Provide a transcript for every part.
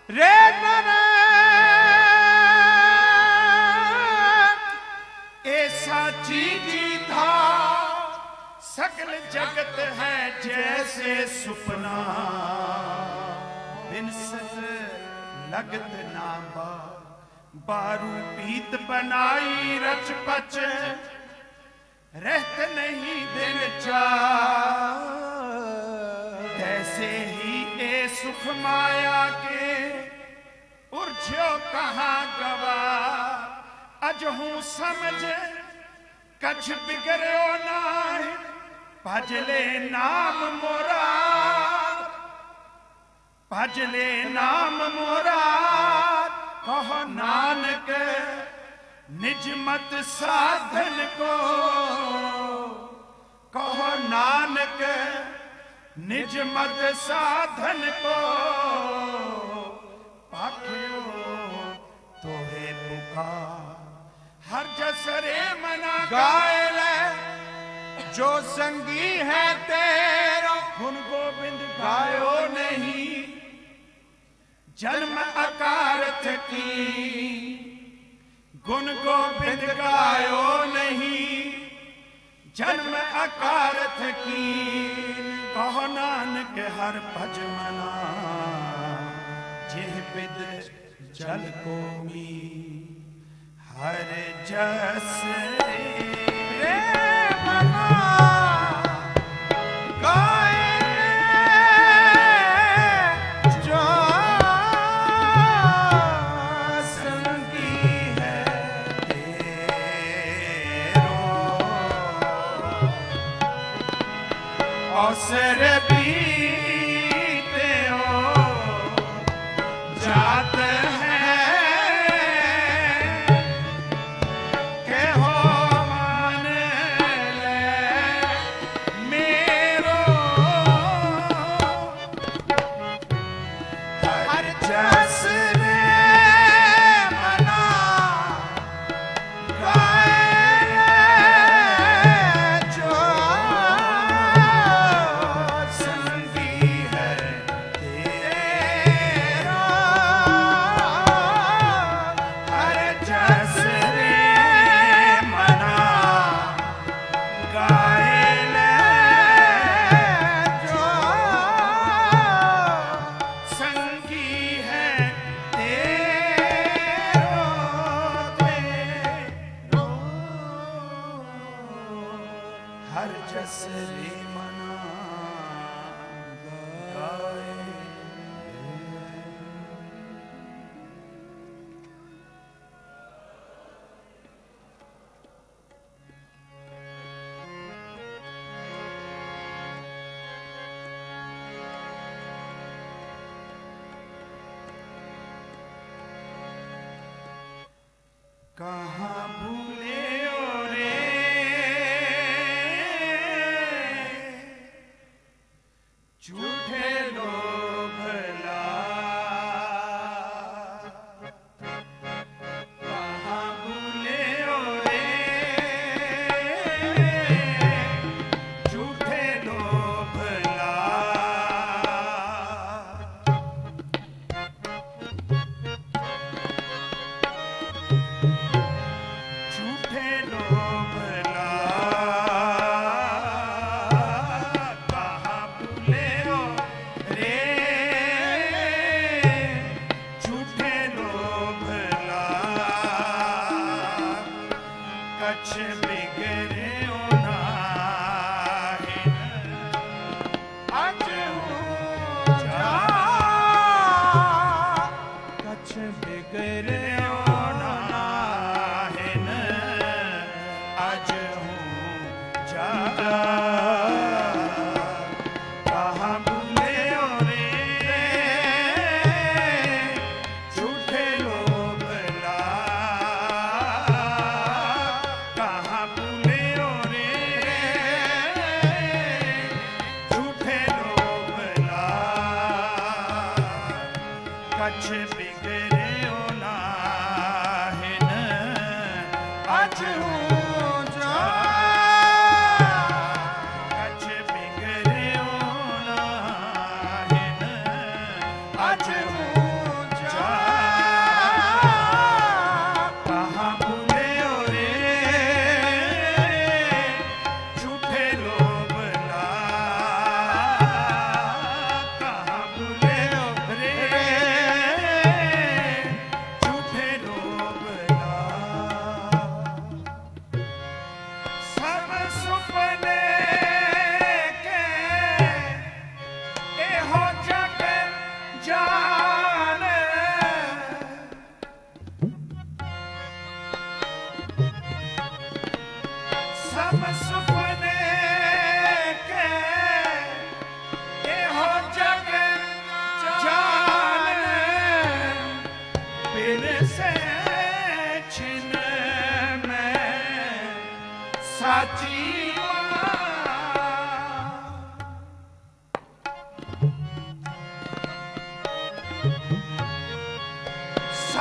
रे नरे ऐसा चीज था सकल जगत है जैसे सुपना बिन सत लगत नाबा बारू पीत बनाई रच पच रहते नहीं दिन चार ऐसे ही ए सुख माया के उर्झो कहाँ गवा अज हूँ समझ कछ बिगड़ो नाहि भजले नाम मोरा भजले नाम मोरा कहो नानक निज मत साधन को कहो नानक निज मत साधन को पाखियो तोहे पुकार हर जसरे मना गाए ले जो संगी है तेरा गुण गोविंद गायो नहीं जन्म अकारथ की गुण गोविंद गायो नहीं जन्म अकारथ की कहो नानक हर भज मना जिह बिद जल को मी हर जस रे मना अवसर बीते हो जात है के हो मान ले मेरो हर जस हर जस रे मना गाए कहाँ भूले रे झूठे लोभ कहाँ भूले रे झूठे लोभ झूठे लोभ कछ बिगड़ो नाहि अज हूँ जा कछ बिगड़ो नाहि अज हूँ जा कहाँ भूले रे झूठे लोभ कछ बिगड़ो नाहि अज हूँ जा कछ बिगड़ो नाहि अज हूँ जा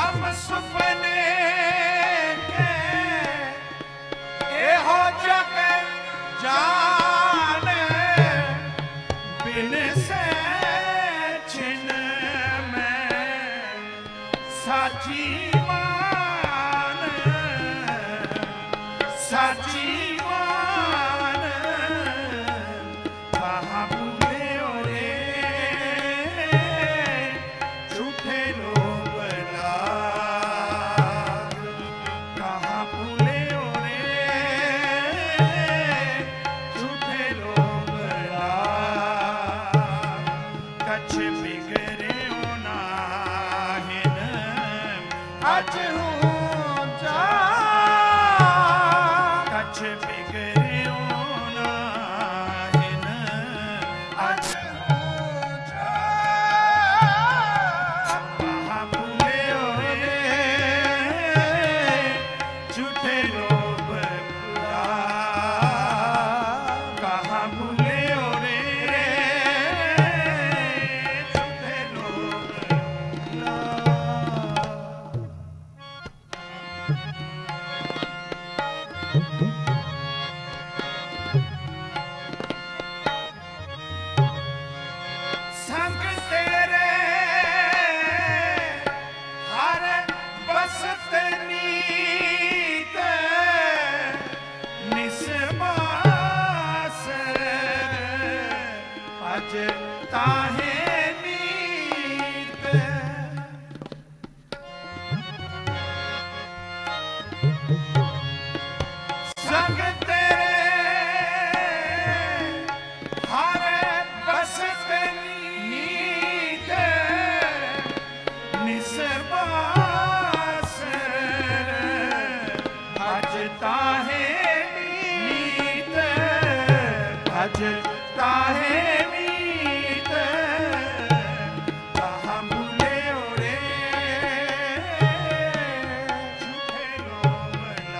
सब सुपने के एहो जग जान बिन से छिन में साची मान साची मान कहाँ भूले रे झूठे लोग लाग कहाँ भूले रे झूठे लोग लाग कछ बिगड़े नाहिन अज हूँ जा कछ बिगड़े नाहिन अज हूँ जा कहाँ भूले रे झूठे लोग लाग कहाँ भूले रे झूठे लोग लाग संग तेरे हर बसत नीत निस्बास अज ताहे नीत संग तेरे हर बसत नीत निस्बास अज ताहे नीत अज ताहे नीत कहाँ भूले रे झूठे लोग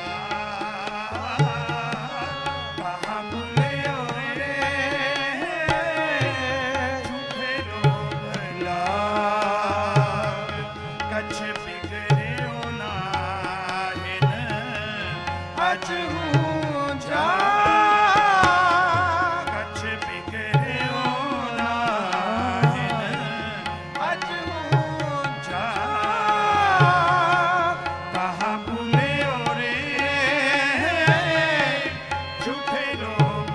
लाग कहाँ भूले रे झूठे लोग लाग कछ बिगड़े नाहिन अज हूँ जा कछ बिगड़े नाहिन अज हूँ जा कहाँ भूले रे झूठे लोग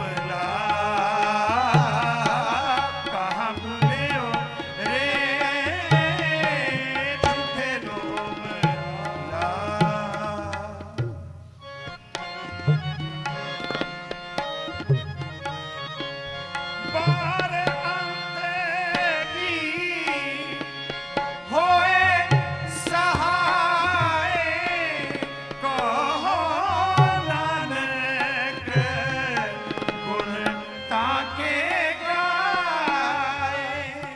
लाग कहाँ भूले रे झूठे लोग लाग बार अंतरी होए सहाय कहो नानक गुण ताके गाए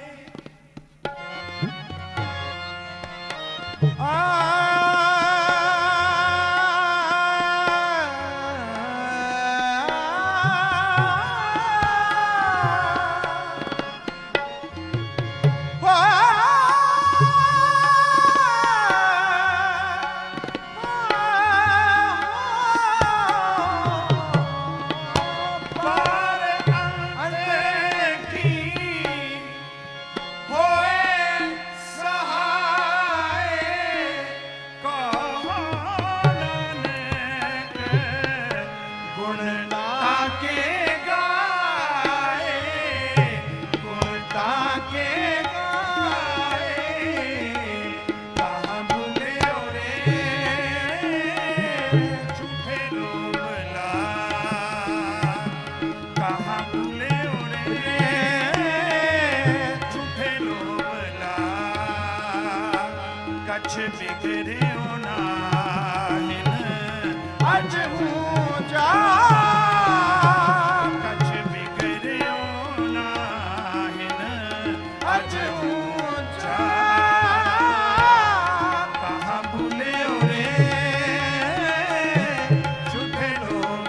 बार अंतरी होए सहाय कहो नानक गुण ताके गाए गुण ताके गाए कहाँ भूले रे झूठे लोग लाग कहाँ भूले रे झूठे लोग लाग कछ बिगड़े नाहिन अज हूँ जा कछ बिगड़े नाहिन अज हूँ जा कहाँ भूले रे झूठे लोग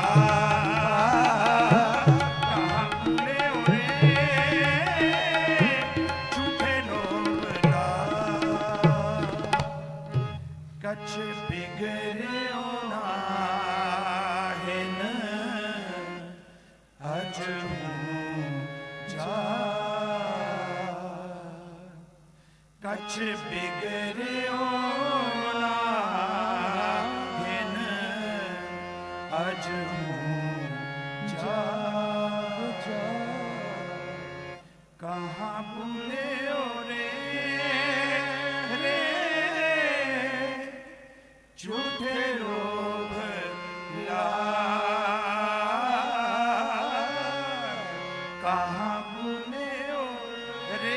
लाग कहाँ भूले रे झूठे लोग लाग कछ बिगड़ियो ना हिन अज हूँ जा कहाँ भूलियो रे झूठे लोभ ला कहाँ भूलियो रे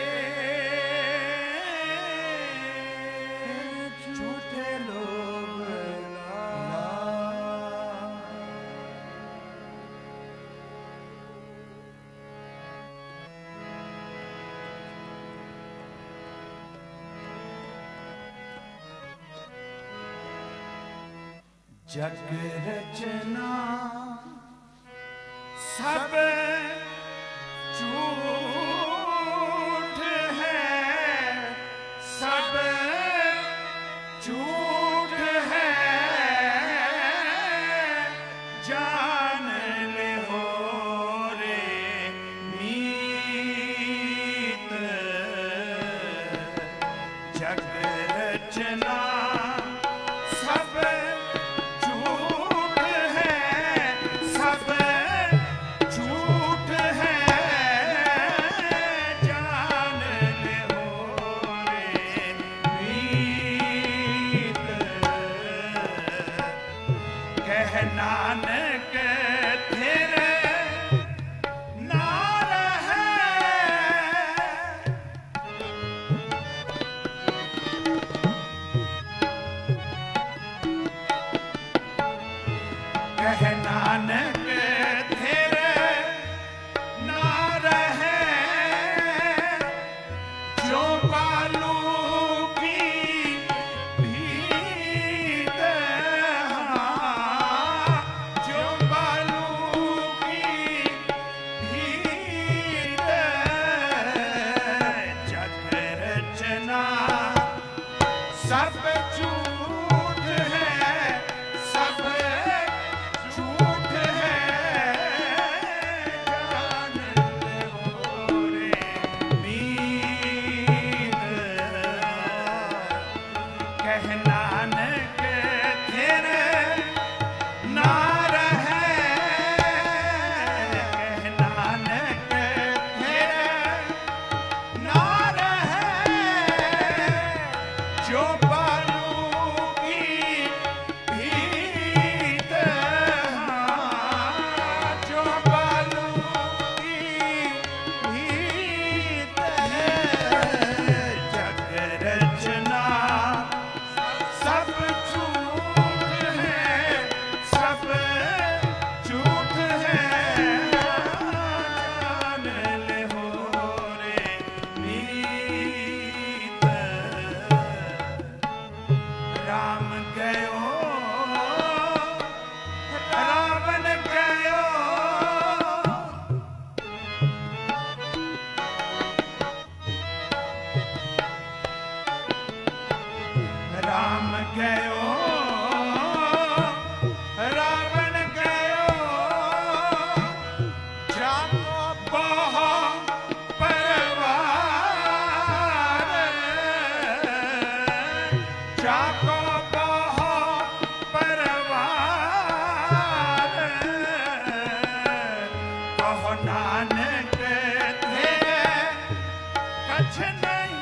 झूठे लोभ ला जग रचना सब झूठ है सब झूठ है जान ले हो रे मीत जग रचना सब नानक तेरे नार है कह नानक तेरे नार है जो बालू की भीत सब झूठ है सब झूठ है जान ले हो रे मीत कह नानक तेरे नार है कह नानक तेरे नार है जो राम गयो रावण गयो राम गयो रावण गयो जाको बहो परवार जाको बहो परवार कहो नानक तेरे कछ नहीं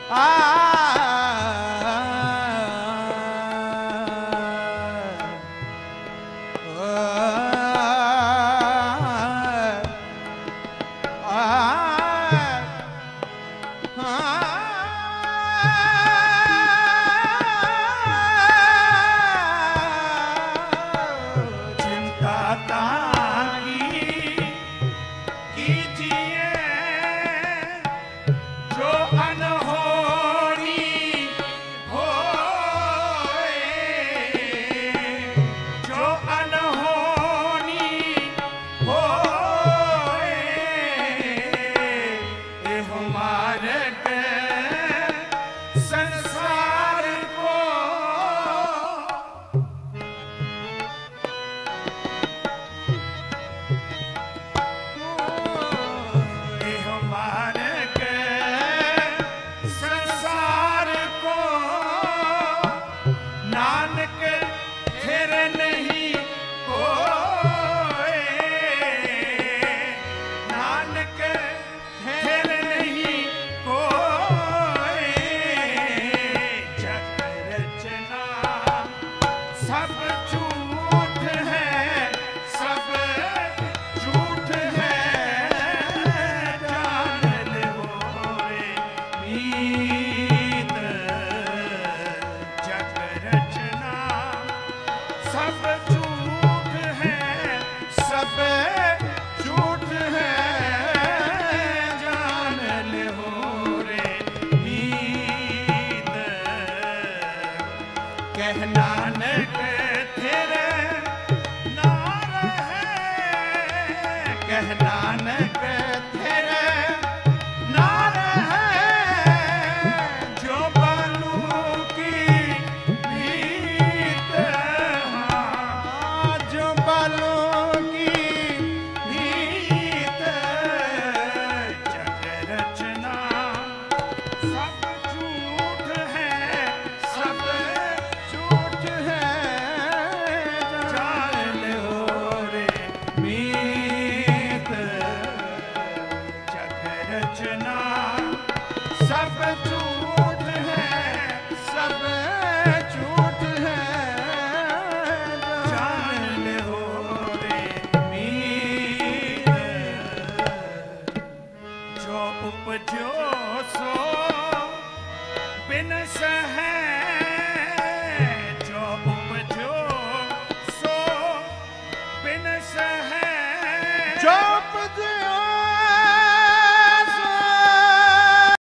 उपजो सो बिन सह